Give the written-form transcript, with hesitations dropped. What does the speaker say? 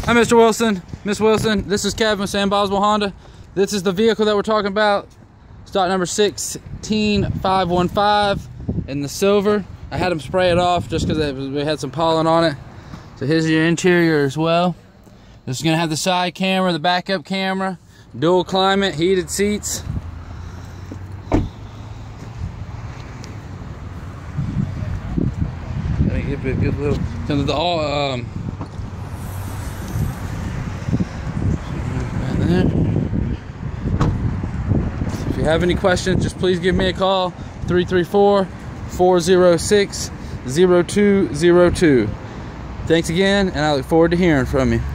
Hi, Mr. Wilson, Miss Wilson. This is Kevin with Sam Boswell Honda. This is the vehicle that we're talking about. Stock number 16515 in the silver. I had them spray it off just because we had some pollen on it. So here's your interior as well. This is going to have the side camera, the backup camera, dual climate, heated seats. Gotta give it a good little. If you have any questions, just please give me a call. 334-406-0202. Thanks again, and I look forward to hearing from you.